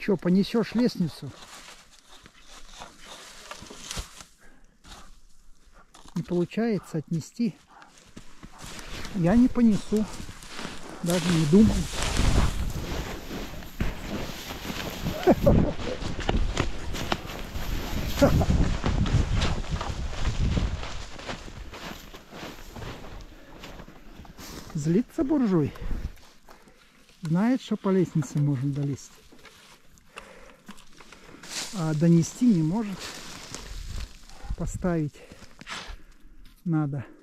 Че, понесешь лестницу? Не получается отнести. Я не понесу. Даже не думаю. Злится буржуй. Знает, что по лестнице можно долезть. А донести не может. Поставить надо.